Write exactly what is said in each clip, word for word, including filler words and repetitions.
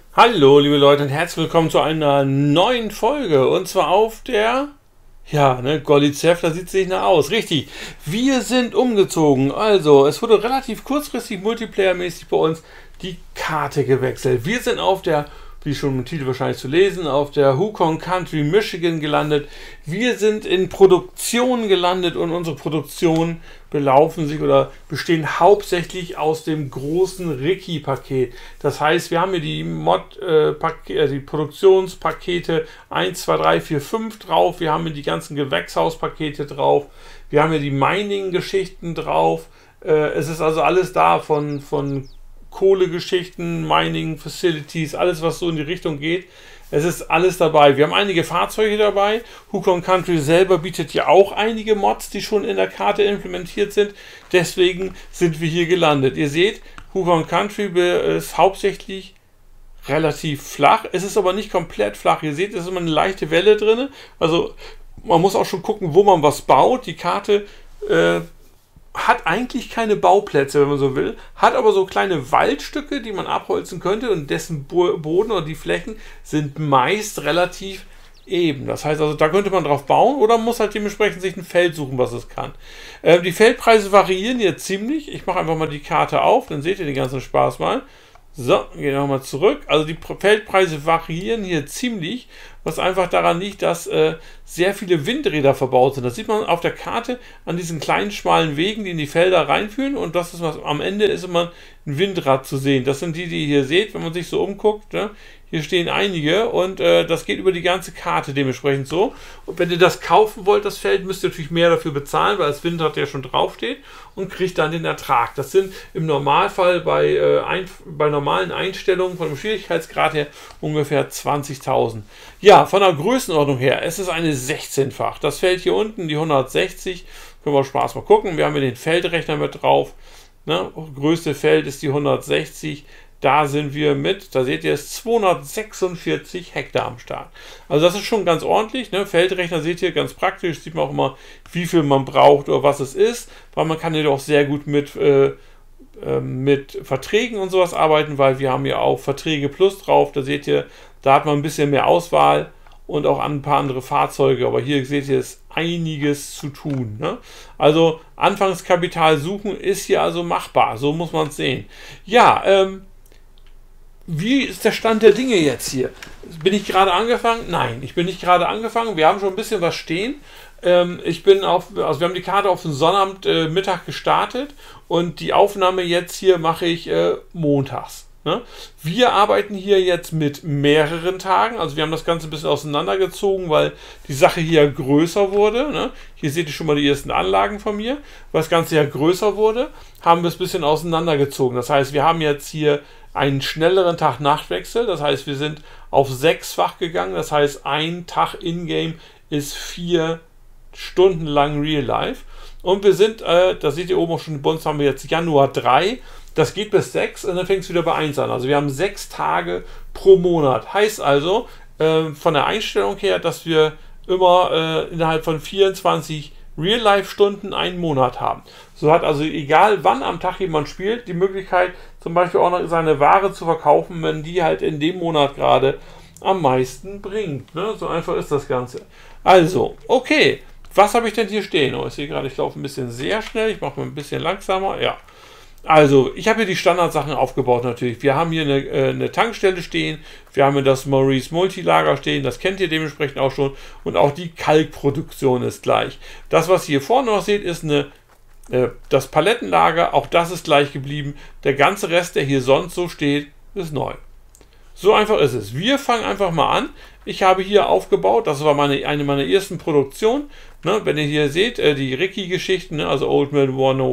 Hallo liebe Leute und herzlich willkommen zu einer neuen Folge und zwar auf der, ja, ne, Golizef, da sieht es nicht nach aus. Richtig, wir sind umgezogen, also es wurde relativ kurzfristig multiplayermäßig bei uns die Karte gewechselt. Wir sind auf der, wie schon im Titel wahrscheinlich zu lesen, auf der Yukon Country Michigan gelandet. Wir sind in Produktion gelandet und unsere Produktionen belaufen sich oder bestehen hauptsächlich aus dem großen Ricky-Paket. Das heißt, wir haben hier die Mod, äh, Paket, die Produktionspakete eins, zwei, drei, vier, fünf drauf. Wir haben hier die ganzen Gewächshauspakete drauf. Wir haben hier die Mining-Geschichten drauf. Äh, es ist also alles da von, von Kohlegeschichten, Mining Facilities, alles was so in die Richtung geht. Es ist alles dabei. Wir haben einige Fahrzeuge dabei. Yukon Country selber bietet ja auch einige Mods, die schon in der Karte implementiert sind. Deswegen sind wir hier gelandet. Ihr seht, Yukon Country ist hauptsächlich relativ flach. Es ist aber nicht komplett flach. Ihr seht, es ist immer eine leichte Welle drin. Also man muss auch schon gucken, wo man was baut. Die Karte äh, hat eigentlich keine Bauplätze, wenn man so will, hat aber so kleine Waldstücke, die man abholzen könnte und dessen Boden oder die Flächen sind meist relativ eben. Das heißt also, da könnte man drauf bauen oder muss halt dementsprechend sich ein Feld suchen, was es kann. Ähm, die Feldpreise variieren hier ziemlich. Ich mache einfach mal die Karte auf, dann seht ihr den ganzen Spaß mal. So, gehen wir nochmal zurück. Also die Feldpreise variieren hier ziemlich, was einfach daran liegt, dass äh, sehr viele Windräder verbaut sind. Das sieht man auf der Karte an diesen kleinen schmalen Wegen, die in die Felder reinführen. Und das ist was am Ende ist immer ein Windrad zu sehen. Das sind die, die ihr hier seht, wenn man sich so umguckt. Ne? Hier stehen einige und äh, das geht über die ganze Karte dementsprechend so. Und wenn ihr das kaufen wollt, das Feld, müsst ihr natürlich mehr dafür bezahlen, weil das Windrad ja schon draufsteht und kriegt dann den Ertrag. Das sind im Normalfall bei, äh, ein, bei normalen Einstellungen von dem Schwierigkeitsgrad her ungefähr zwanzigtausend. Ja, von der Größenordnung her, es ist eine sechzehnfach. Das Feld hier unten, die hundertsechzig, können wir Spaß mal gucken. Wir haben hier den Feldrechner mit drauf. Ne? Größte Feld ist die hundertsechzig. Da sind wir mit, da seht ihr es, zweihundertsechsundvierzig Hektar am Start. Also das ist schon ganz ordentlich. Ne? Feldrechner seht ihr, ganz praktisch, sieht man auch immer, wie viel man braucht oder was es ist, weil man kann hier auch sehr gut mit, äh, äh, mit Verträgen und sowas arbeiten, weil wir haben ja auch Verträge Plus drauf. Da seht ihr, da hat man ein bisschen mehr Auswahl und auch ein paar andere Fahrzeuge. Aber hier seht ihr, ist einiges zu tun. Ne? Also Anfangskapital suchen ist hier also machbar. So muss man es sehen. Ja, ähm, wie ist der Stand der Dinge jetzt hier? Bin ich gerade angefangen? Nein, ich bin nicht gerade angefangen. Wir haben schon ein bisschen was stehen. Ähm, ich bin auf, also wir haben die Karte auf den Sonnabend äh, Mittag gestartet und die Aufnahme jetzt hier mache ich äh, montags. Ne? Wir arbeiten hier jetzt mit mehreren Tagen. Also wir haben das Ganze ein bisschen auseinandergezogen, weil die Sache hier größer wurde. Ne? Hier seht ihr schon mal die ersten Anlagen von mir. Weil das Ganze ja größer wurde, haben wir es ein bisschen auseinandergezogen. Das heißt, wir haben jetzt hier einen schnelleren Tag-Nacht-Wechsel. Das heißt, wir sind auf sechsfach gegangen. Das heißt, ein Tag in-game ist vier Stunden lang Real Life. Und wir sind, äh, das seht ihr oben auch schon, bei uns haben wir jetzt Januar drei. Das geht bis sechs und dann fängt es wieder bei eins an. Also wir haben sechs Tage pro Monat. Heißt also, äh, von der Einstellung her, dass wir immer äh, innerhalb von vierundzwanzig Real-Life-Stunden einen Monat haben. So hat also, egal wann am Tag jemand spielt, die Möglichkeit, zum Beispiel auch noch seine Ware zu verkaufen, wenn die halt in dem Monat gerade am meisten bringt. Ne? So einfach ist das Ganze. Also, okay. Was habe ich denn hier stehen? Oh, ich sehe gerade, ich laufe ein bisschen sehr schnell. Ich mache mal ein bisschen langsamer. Ja. Also, ich habe hier die Standardsachen aufgebaut natürlich. Wir haben hier eine, äh, eine Tankstelle stehen. Wir haben hier das Maurice Multilager stehen. Das kennt ihr dementsprechend auch schon. Und auch die Kalkproduktion ist gleich. Das, was ihr hier vorne noch seht, ist eine, äh, das Palettenlager. Auch das ist gleich geblieben. Der ganze Rest, der hier sonst so steht, ist neu. So einfach ist es. Wir fangen einfach mal an. Ich habe hier aufgebaut, das war meine, eine meiner ersten Produktionen. Ne, wenn ihr hier seht, äh, die Ricky-Geschichten, ne, also Old Man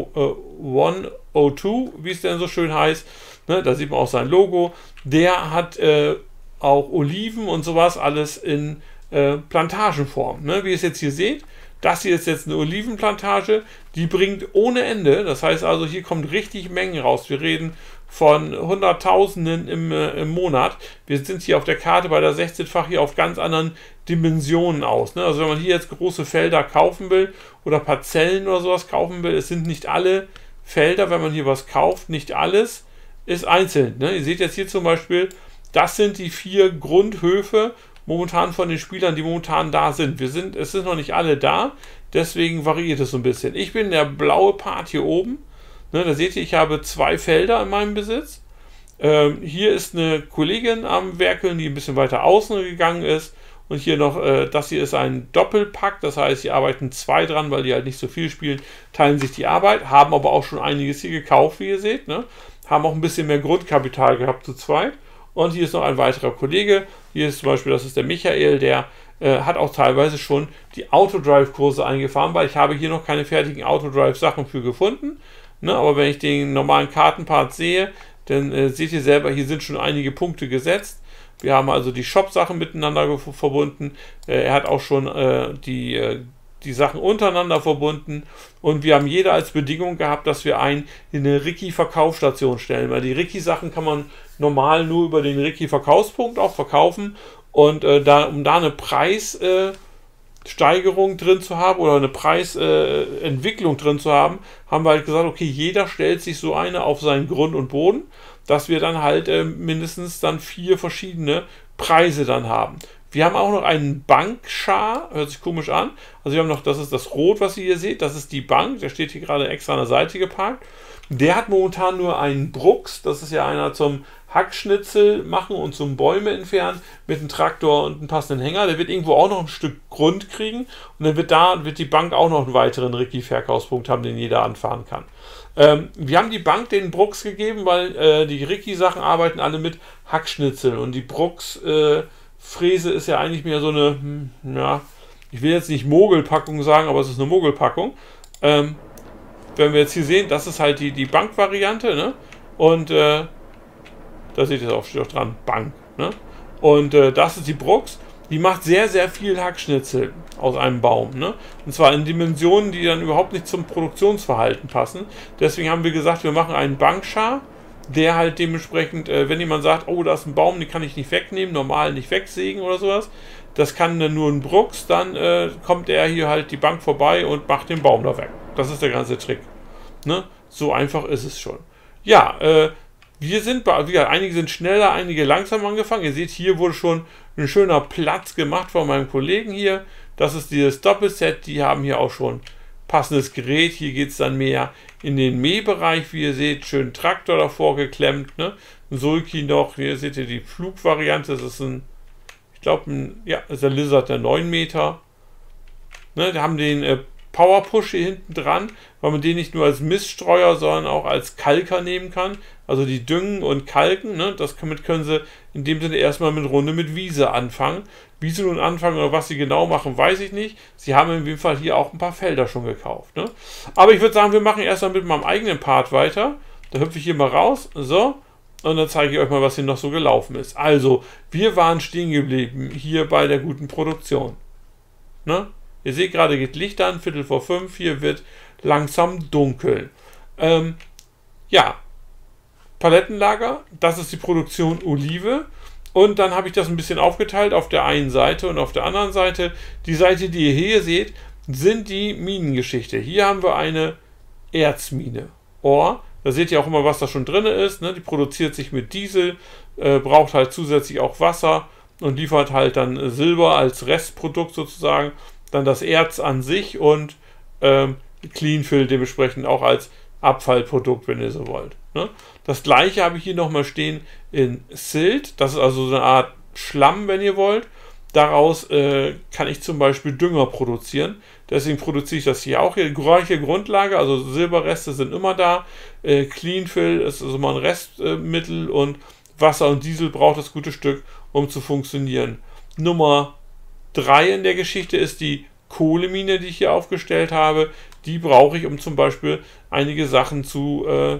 hundertzwei, wie es denn so schön heißt. Ne, da sieht man auch sein Logo. Der hat äh, auch Oliven und sowas alles in äh, Plantagenform. Ne, wie ihr es jetzt hier seht, das hier ist jetzt eine Olivenplantage, die bringt ohne Ende. Das heißt also, hier kommt richtig Mengen raus. Wir reden von Hunderttausenden im, äh, im Monat. Wir sind hier auf der Karte bei der sechzehnfach hier auf ganz anderen Dimensionen aus. Ne? Also wenn man hier jetzt große Felder kaufen will oder Parzellen oder sowas kaufen will, es sind nicht alle Felder, wenn man hier was kauft, nicht alles ist einzeln. Ne? Ihr seht jetzt hier zum Beispiel Das sind die vier Grundhöfe momentan von den Spielern, die momentan da sind. Wir sind, es sind noch nicht alle da, deswegen variiert es so ein bisschen. Ich bin der blaue Part hier oben. Ne, da seht ihr, ich habe zwei Felder in meinem Besitz. Ähm, hier ist eine Kollegin am Werkeln, die ein bisschen weiter außen gegangen ist. Und hier noch, äh, das hier ist ein Doppelpack, das heißt, hier arbeiten zwei dran, weil die halt nicht so viel spielen, teilen sich die Arbeit, haben aber auch schon einiges hier gekauft, wie ihr seht, ne? Haben auch ein bisschen mehr Grundkapital gehabt zu zweit. Und hier ist noch ein weiterer Kollege, hier ist zum Beispiel, das ist der Michael, der äh, hat auch teilweise schon die Autodrive-Kurse eingefahren, weil ich habe hier noch keine fertigen Autodrive-Sachen für gefunden, ne? Aber wenn ich den normalen Kartenpart sehe, dann äh, seht ihr selber, hier sind schon einige Punkte gesetzt. Wir haben also die Shop-Sachen miteinander verbunden. Äh, er hat auch schon äh, die, äh, die Sachen untereinander verbunden. Und wir haben jeder als Bedingung gehabt, dass wir einen in eine Ricky-Verkaufsstation stellen. Weil die Ricky-Sachen kann man normal nur über den Ricky-Verkaufspunkt auch verkaufen. Und äh, da, um da eine Preissteigerung äh, drin zu haben oder eine Preisentwicklung äh, drin zu haben, haben wir halt gesagt, okay, jeder stellt sich so eine auf seinen Grund und Boden, dass wir dann halt äh, mindestens dann vier verschiedene Preise dann haben. Wir haben auch noch einen Bankchar, hört sich komisch an. Also wir haben noch, das ist das Rot, was ihr hier seht, das ist die Bank, der steht hier gerade extra an der Seite geparkt. Der hat momentan nur einen Brux, das ist ja einer zum Hackschnitzel machen und zum Bäume entfernen mit einem Traktor und einem passenden Hänger. Der wird irgendwo auch noch ein Stück Grund kriegen und dann wird da wird die Bank auch noch einen weiteren Ricky-Verkaufspunkt haben, den jeder anfahren kann. Ähm, wir haben die Bank den Brux gegeben, weil äh, die Ricky-Sachen arbeiten alle mit Hackschnitzel und die Brux-Fräse äh, ist ja eigentlich mehr so eine, hm, ja, ich will jetzt nicht Mogelpackung sagen, aber es ist eine Mogelpackung. Ähm, wenn wir jetzt hier sehen, das ist halt die, die Bank-Variante, ne? Und äh, da seht ihr es auch, steht auch dran, Bank, ne? Und äh, das ist die Brux. Die macht sehr, sehr viel Hackschnitzel aus einem Baum, ne? Und zwar in Dimensionen, die dann überhaupt nicht zum Produktionsverhalten passen. Deswegen haben wir gesagt, wir machen einen Bankchar, der halt dementsprechend, äh, wenn jemand sagt, oh, da ist ein Baum, den kann ich nicht wegnehmen, normal nicht wegsägen oder sowas, das kann dann nur ein Brux, dann äh, kommt er hier halt die Bank vorbei und macht den Baum da weg. Das ist der ganze Trick, ne? So einfach ist es schon. Ja, äh, wir sind, bei, wie, einige sind schneller, einige langsam angefangen. Ihr seht, hier wurde schon ein schöner Platz gemacht von meinem Kollegen hier. Das ist dieses Doppelset. Die haben hier auch schon passendes Gerät. Hier geht es dann mehr in den Mähbereich. Wie ihr seht, schön Traktor davor geklemmt. Ne? Ein Sulky noch. Hier seht ihr die Flugvariante. Das ist ein, ich glaube, ein, ja, das ist der Lizard, der neun Meter. Ne? Wir haben den äh, Power Push hier hinten dran, weil man den nicht nur als Miststreuer, sondern auch als Kalker nehmen kann. Also die düngen und kalken, ne? Das damit können sie in dem Sinne erstmal mit Runde mit Wiese anfangen. Wie sie nun anfangen oder was sie genau machen, weiß ich nicht. Sie haben in jedem Fall hier auch ein paar Felder schon gekauft. Ne? Aber ich würde sagen, wir machen erstmal mit meinem eigenen Part weiter. Da hüpfe ich hier mal raus. So. Und dann zeige ich euch mal, was hier noch so gelaufen ist. Also, wir waren stehen geblieben hier bei der guten Produktion. Ne? Ihr seht gerade, geht Licht an, Viertel vor fünf, hier wird langsam dunkel. Ähm, ja, Palettenlager, das ist die Produktion Olive. Und dann habe ich das ein bisschen aufgeteilt auf der einen Seite und auf der anderen Seite. Die Seite, die ihr hier seht, sind die Minengeschichte. Hier haben wir eine Erzmine. Oh, da seht ihr auch immer, was da schon drin ist. Ne? Die produziert sich mit Diesel, äh, braucht halt zusätzlich auch Wasser und liefert halt dann Silber als Restprodukt sozusagen. Dann das Erz an sich und ähm, Cleanfill dementsprechend auch als Abfallprodukt, wenn ihr so wollt. Ne? Das gleiche habe ich hier nochmal stehen in Silt. Das ist also so eine Art Schlamm, wenn ihr wollt. Daraus äh, kann ich zum Beispiel Dünger produzieren. Deswegen produziere ich das hier auch. Hier gleiche Grundlage, also Silberreste sind immer da. Äh, Cleanfill ist also mal ein Restmittel äh, und Wasser und Diesel braucht das gute Stück, um zu funktionieren. Nummer drei in der Geschichte ist die Kohlemine, die ich hier aufgestellt habe. Die brauche ich, um zum Beispiel einige Sachen zu äh,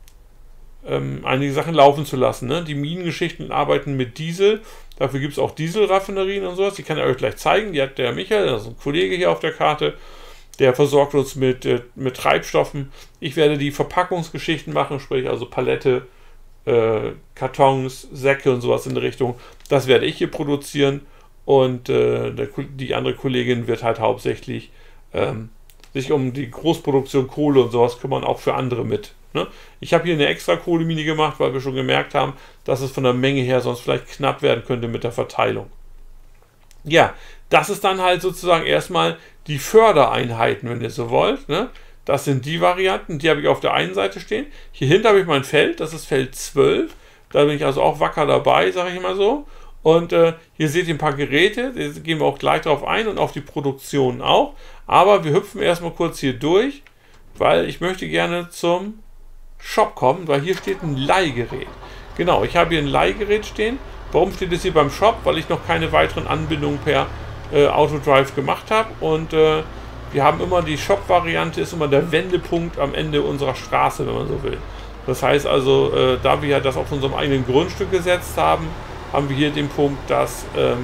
ähm, einige Sachen laufen zu lassen. Ne? Die Minengeschichten arbeiten mit Diesel. Dafür gibt es auch Dieselraffinerien und sowas. Die kann ich euch gleich zeigen. Die hat der Michael, das ist ein Kollege hier auf der Karte. Der versorgt uns mit, äh, mit Treibstoffen. Ich werde die Verpackungsgeschichten machen, sprich also Palette, äh, Kartons, Säcke und sowas in der Richtung. Das werde ich hier produzieren. Und äh, der, die andere Kollegin wird halt hauptsächlich ähm, sich um die Großproduktion Kohle und sowas kümmern, auch für andere mit. Ne? Ich habe hier eine extra Kohlemine gemacht, weil wir schon gemerkt haben, dass es von der Menge her sonst vielleicht knapp werden könnte mit der Verteilung. Ja, das ist dann halt sozusagen erstmal die Fördereinheiten, wenn ihr so wollt. Ne? Das sind die Varianten, die habe ich auf der einen Seite stehen. Hier hinten habe ich mein Feld, das ist Feld zwölf. Da bin ich also auch wacker dabei, sage ich mal so. Und äh, hier seht ihr ein paar Geräte, da gehen wir auch gleich drauf ein und auf die Produktion auch. Aber wir hüpfen erstmal kurz hier durch, weil ich möchte gerne zum Shop kommen, weil hier steht ein Leihgerät. Genau, ich habe hier ein Leihgerät stehen. Warum steht es hier beim Shop? Weil ich noch keine weiteren Anbindungen per äh, Autodrive gemacht habe. Und äh, wir haben immer die Shop-Variante, ist immer der Wendepunkt am Ende unserer Straße, wenn man so will. Das heißt also, äh, da wir ja das auf unserem eigenen Grundstück gesetzt haben, haben wir hier den Punkt, dass ähm,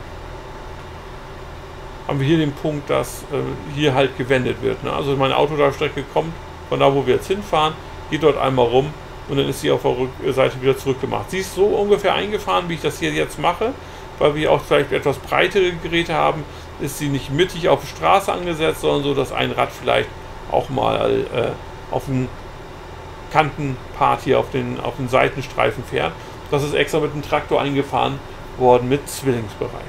haben wir hier den Punkt, dass äh, hier halt gewendet wird. Ne? Also meine Autodrive-Strecke kommt von da, wo wir jetzt hinfahren, geht dort einmal rum und dann ist sie auf der Rückseite wieder zurückgemacht. Sie ist so ungefähr eingefahren, wie ich das hier jetzt mache, weil wir auch vielleicht etwas breitere Geräte haben, ist sie nicht mittig auf die Straße angesetzt, sondern so, dass ein Rad vielleicht auch mal äh, auf den Kantenpart hier auf den, auf den Seitenstreifen fährt. Das ist extra mit dem Traktor eingefahren worden mit Zwillingsbereifung.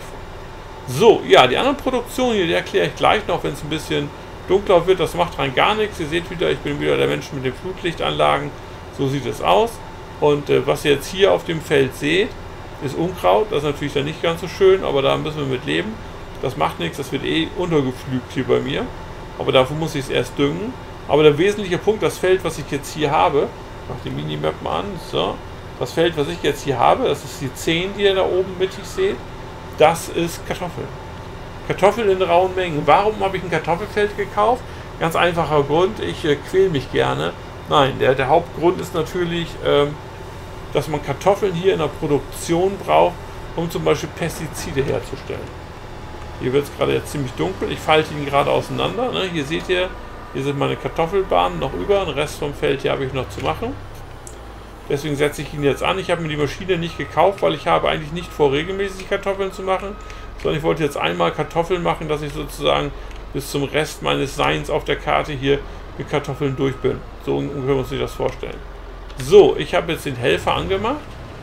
So, ja, die anderen Produktionen hier, die erkläre ich gleich noch, wenn es ein bisschen dunkler wird. Das macht rein gar nichts. Ihr seht wieder, ich bin wieder der Mensch mit den Flutlichtanlagen. So sieht es aus. Und äh, was ihr jetzt hier auf dem Feld seht, ist Unkraut. Das ist natürlich dann nicht ganz so schön, aber da müssen wir mit leben. Das macht nichts, das wird eh untergepflügt hier bei mir. Aber dafür muss ich es erst düngen. Aber der wesentliche Punkt, das Feld, was ich jetzt hier habe, ich mache die Minimap mal an, so. Das Feld, was ich jetzt hier habe, das ist die zehn, die ihr da oben mittig seht, das ist Kartoffeln. Kartoffeln in rauen Mengen. Warum habe ich ein Kartoffelfeld gekauft? Ganz einfacher Grund, ich äh, quäle mich gerne. Nein, der, der Hauptgrund ist natürlich, ähm, dass man Kartoffeln hier in der Produktion braucht, um zum Beispiel Pestizide herzustellen. Hier wird es gerade jetzt ziemlich dunkel, ich falte ihn gerade auseinander. Ne? Hier seht ihr, hier sind meine Kartoffelbahnen noch über, den Rest vom Feld hier habe ich noch zu machen. Deswegen setze ich ihn jetzt an. Ich habe mir die Maschine nicht gekauft, weil ich habe eigentlich nicht vor, regelmäßig Kartoffeln zu machen, sondern ich wollte jetzt einmal Kartoffeln machen, dass ich sozusagen bis zum Rest meines Seins auf der Karte hier mit Kartoffeln durch bin. So ungefähr muss ich das vorstellen. So, ich habe jetzt den Helfer angemacht.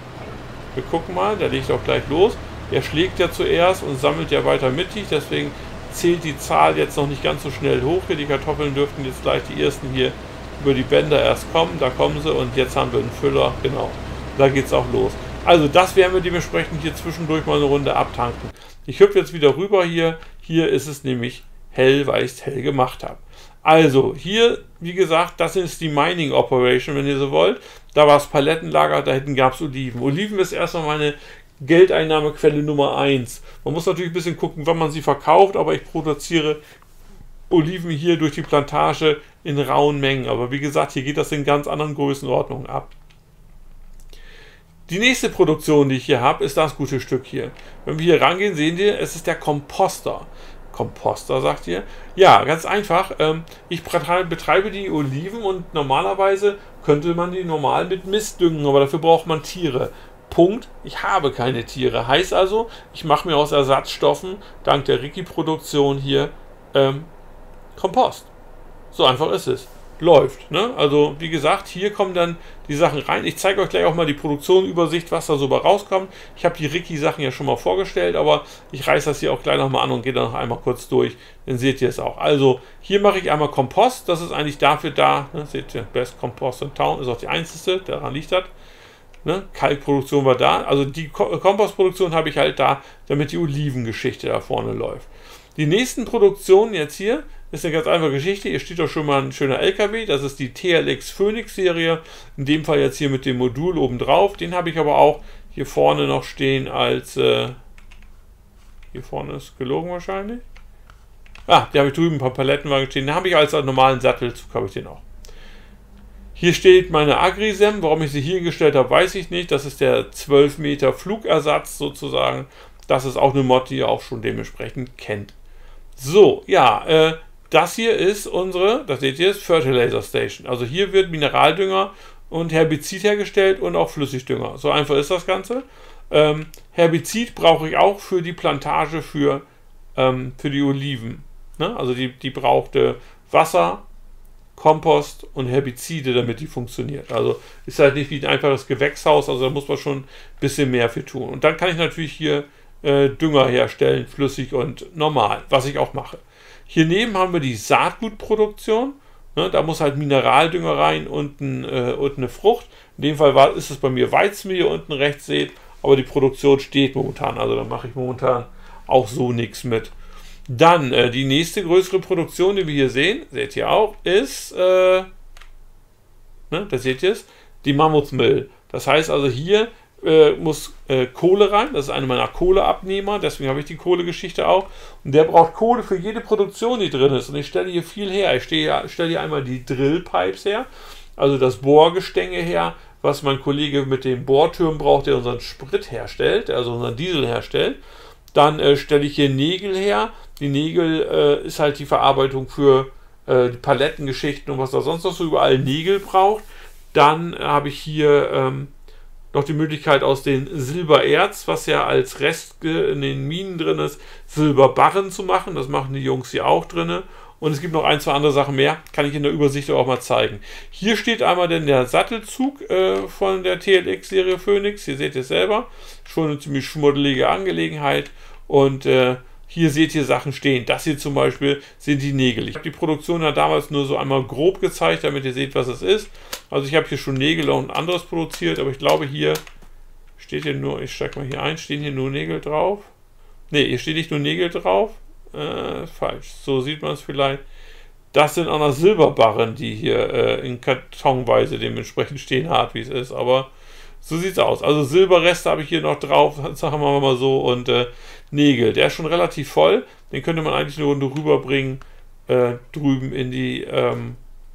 Wir gucken mal, der legt auch gleich los. Er schlägt ja zuerst und sammelt ja weiter mittig, deswegen zählt die Zahl jetzt noch nicht ganz so schnell hoch. Hier die Kartoffeln dürften jetzt gleich die ersten hier über die Bänder erst kommen, da kommen sie und jetzt haben wir einen Füller, genau, da geht es auch los. Also das werden wir dementsprechend hier zwischendurch mal eine Runde abtanken. Ich hüpfe jetzt wieder rüber hier, hier ist es nämlich hell, weil ich es hell gemacht habe. Also hier, wie gesagt, das ist die Mining Operation, wenn ihr so wollt. Da war es Palettenlager, da hinten gab es Oliven. Oliven ist erstmal meine Geldeinnahmequelle Nummer eins. Man muss natürlich ein bisschen gucken, wann man sie verkauft, aber ich produziere Oliven hier durch die Plantage in rauen Mengen. Aber wie gesagt, hier geht das in ganz anderen Größenordnungen ab. Die nächste Produktion, die ich hier habe, ist das gute Stück hier. Wenn wir hier rangehen, sehen wir, es ist der Komposter. Komposter, sagt ihr? Ja, ganz einfach. Ähm, ich betreibe die Oliven und normalerweise könnte man die normal mit Mist düngen, aber dafür braucht man Tiere. Punkt. Ich habe keine Tiere. Heißt also, ich mache mir aus Ersatzstoffen, dank der Ricky-Produktion hier, ähm, Kompost. So einfach ist es. Läuft. Ne? Also wie gesagt, hier kommen dann die Sachen rein. Ich zeige euch gleich auch mal die Produktionübersicht, was da so bei rauskommt. Ich habe die Ricky-Sachen ja schon mal vorgestellt, aber ich reiße das hier auch gleich nochmal an und gehe dann noch einmal kurz durch. Dann seht ihr es auch. Also hier mache ich einmal Kompost. Das ist eigentlich dafür da. Ne? Seht ihr, Best Compost in Town ist auch die einzige, daran liegt das. Ne? Kalkproduktion war da. Also die Kompostproduktion habe ich halt da, damit die Olivengeschichte da vorne läuft. Die nächsten Produktionen jetzt hier ist eine ganz einfache Geschichte. Hier steht doch schon mal ein schöner L K W. Das ist die T L X Phoenix Serie. In dem Fall jetzt hier mit dem Modul oben drauf. Den habe ich aber auch hier vorne noch stehen als... Äh, hier vorne ist gelogen wahrscheinlich. Ah, die habe ich drüben ein paar Palettenwagen stehen. Den habe ich als normalen Sattelzug, habe ich den auch. Hier steht meine Agrisem. Warum ich sie hier gestellt habe, weiß ich nicht. Das ist der zwölf Meter Flugersatz sozusagen. Das ist auch eine Mod, die ihr auch schon dementsprechend kennt. So, ja, äh, das hier ist unsere, das seht ihr, ist Fertilizer Station. Also hier wird Mineraldünger und Herbizid hergestellt und auch Flüssigdünger. So einfach ist das Ganze. Ähm, Herbizid brauche ich auch für die Plantage für, ähm, für die Oliven. Ne? Also die, die braucht äh, Wasser, Kompost und Herbizide, damit die funktioniert. Also ist halt nicht wie ein einfaches Gewächshaus, also da muss man schon ein bisschen mehr für tun. Und dann kann ich natürlich hier äh, Dünger herstellen, flüssig und normal, was ich auch mache. Hier neben haben wir die Saatgutproduktion. Ne, da muss halt Mineraldünger rein und, ein, äh, und eine Frucht. In dem Fall war, ist es bei mir Weizen, wie ihr unten rechts seht, aber die Produktion steht momentan, also da mache ich momentan auch so nichts mit. Dann äh, die nächste größere Produktion, die wir hier sehen, seht ihr auch, ist, äh, ne, da seht ihr es, die Mammutsmill. Das heißt also, hier äh, muss äh, Kohle rein, das ist einer meiner Kohleabnehmer, deswegen habe ich die Kohlegeschichte auch. Und der braucht Kohle für jede Produktion, die drin ist. Und ich stelle hier viel her. Ich stelle hier einmal die Drillpipes her, also das Bohrgestänge her, was mein Kollege mit dem Bohrtürm braucht, der unseren Sprit herstellt, also unseren Diesel herstellt. Dann äh, stelle ich hier Nägel her. Die Nägel äh, ist halt die Verarbeitung für äh, die Palettengeschichten und was da sonst noch so überall Nägel braucht. Dann äh, habe ich hier ähm, noch die Möglichkeit aus dem Silbererz, was ja als Rest in den Minen drin ist, Silberbarren zu machen. Das machen die Jungs hier auch drin. Und es gibt noch ein, zwei andere Sachen mehr. Kann ich in der Übersicht auch mal zeigen. Hier steht einmal denn der Sattelzug äh, von der T L X-Serie Phoenix. Hier seht ihr es selber. Schon eine ziemlich schmuddelige Angelegenheit. Und äh, hier seht ihr Sachen stehen. Das hier zum Beispiel sind die Nägel. Ich habe die Produktion ja damals nur so einmal grob gezeigt, damit ihr seht, was es ist. Also ich habe hier schon Nägel und anderes produziert, aber ich glaube hier steht hier nur, ich steige mal hier ein, stehen hier nur Nägel drauf. Ne, hier steht nicht nur Nägel drauf. Äh, falsch. So sieht man es vielleicht. Das sind auch noch Silberbarren, die hier äh, in Kartonweise dementsprechend stehen, hart wie es ist, aber so sieht es aus. Also Silberreste habe ich hier noch drauf, sagen wir mal so, und äh, Nägel. Der ist schon relativ voll. Den könnte man eigentlich eine Runde rüberbringen, äh, drüben in die ähm,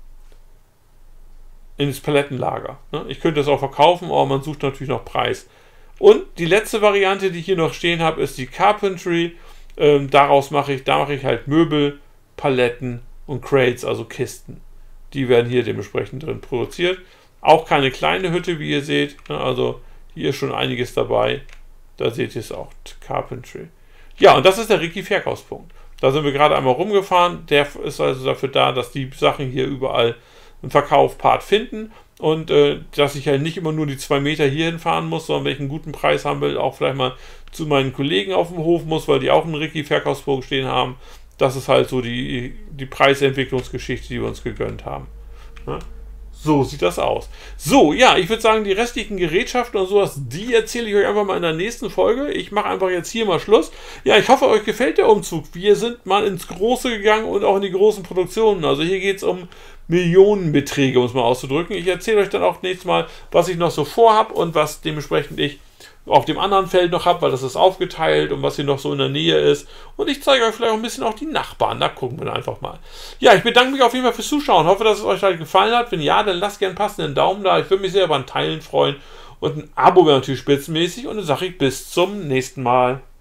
in das Palettenlager. Ne? Ich könnte das auch verkaufen, aber man sucht natürlich noch Preis. Und die letzte Variante, die ich hier noch stehen habe, ist die Carpentry. Ähm, daraus mache ich, da mache ich halt Möbel, Paletten und Crates, also Kisten. Die werden hier dementsprechend drin produziert. Auch keine kleine Hütte, wie ihr seht. Also hier ist schon einiges dabei. Da seht ihr es auch, Carpentry. Ja, und das ist der Ricky-Verkaufspunkt. Da sind wir gerade einmal rumgefahren. Der ist also dafür da, dass die Sachen hier überall einen Verkaufspart finden. Und äh, dass ich halt nicht immer nur die zwei Meter hierhin fahren muss, sondern wenn ich einen guten Preis haben will, auch vielleicht mal zu meinen Kollegen auf dem Hof muss, weil die auch einen Ricky-Verkaufspunkt stehen haben. Das ist halt so die, die Preisentwicklungsgeschichte, die wir uns gegönnt haben. Ja? So sieht das aus. So, ja, ich würde sagen, die restlichen Gerätschaften und sowas, die erzähle ich euch einfach mal in der nächsten Folge. Ich mache einfach jetzt hier mal Schluss. Ja, ich hoffe, euch gefällt der Umzug. Wir sind mal ins Große gegangen und auch in die großen Produktionen. Also hier geht es um Millionenbeträge, um es mal auszudrücken. Ich erzähle euch dann auch nächstes Mal, was ich noch so vorhabe und was dementsprechend ich auf dem anderen Feld noch habe, weil das ist aufgeteilt und was hier noch so in der Nähe ist. Und ich zeige euch vielleicht auch ein bisschen auch die Nachbarn. Da gucken wir dann einfach mal. Ja, ich bedanke mich auf jeden Fall fürs Zuschauen. Hoffe, dass es euch halt gefallen hat. Wenn ja, dann lasst gerne einen passenden Daumen da. Ich würde mich sehr über ein Teilen freuen. Und ein Abo wäre natürlich spitzenmäßig. Und dann sage ich bis zum nächsten Mal.